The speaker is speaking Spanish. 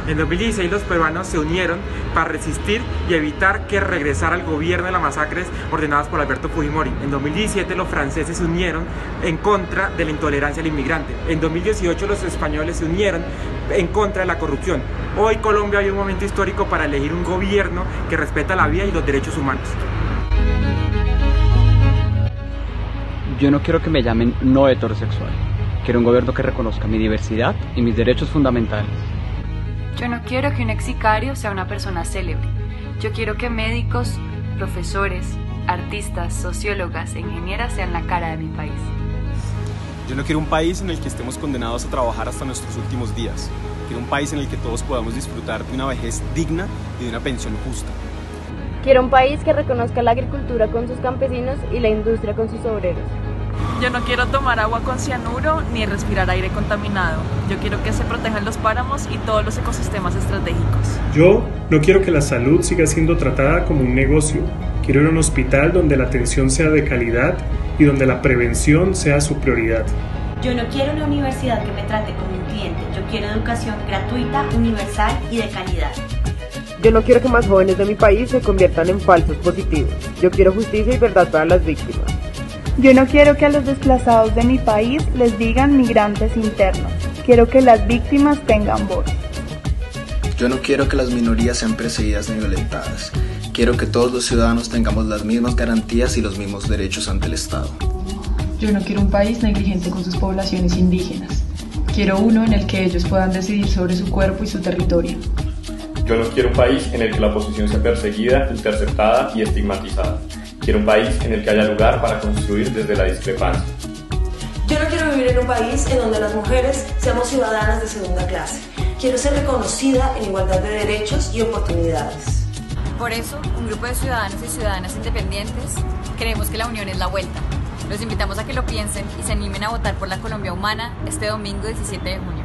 En 2016 los peruanos se unieron para resistir y evitar que regresara el gobierno de las masacres ordenadas por Alberto Fujimori. En 2017 los franceses se unieron en contra de la intolerancia al inmigrante. En 2018 los españoles se unieron en contra de la corrupción. Hoy Colombia hay un momento histórico para elegir un gobierno que respeta la vida y los derechos humanos. Yo no quiero que me llamen no heterosexual. Quiero un gobierno que reconozca mi diversidad y mis derechos fundamentales. Yo no quiero que un ex sicario sea una persona célebre. Yo quiero que médicos, profesores, artistas, sociólogas e ingenieras sean la cara de mi país. Yo no quiero un país en el que estemos condenados a trabajar hasta nuestros últimos días. Quiero un país en el que todos podamos disfrutar de una vejez digna y de una pensión justa. Quiero un país que reconozca la agricultura con sus campesinos y la industria con sus obreros. Yo no quiero tomar agua con cianuro ni respirar aire contaminado. Yo quiero que se protejan los páramos y todos los ecosistemas estratégicos. Yo no quiero que la salud siga siendo tratada como un negocio. Quiero ir a un hospital donde la atención sea de calidad y donde la prevención sea su prioridad. Yo no quiero una universidad que me trate como un cliente. Yo quiero educación gratuita, universal y de calidad. Yo no quiero que más jóvenes de mi país se conviertan en falsos positivos. Yo quiero justicia y verdad para las víctimas. Yo no quiero que a los desplazados de mi país les digan migrantes internos. Quiero que las víctimas tengan voz. Yo no quiero que las minorías sean perseguidas ni violentadas. Quiero que todos los ciudadanos tengamos las mismas garantías y los mismos derechos ante el Estado. Yo no quiero un país negligente con sus poblaciones indígenas. Quiero uno en el que ellos puedan decidir sobre su cuerpo y su territorio. Yo no quiero un país en el que la oposición sea perseguida, interceptada y estigmatizada. Quiero un país en el que haya lugar para construir desde la discrepancia. Yo no quiero vivir en un país en donde las mujeres seamos ciudadanas de segunda clase. Quiero ser reconocida en igualdad de derechos y oportunidades. Por eso, un grupo de ciudadanos y ciudadanas independientes creemos que la unión es la vuelta. Los invitamos a que lo piensen y se animen a votar por la Colombia humana este domingo 17 de junio.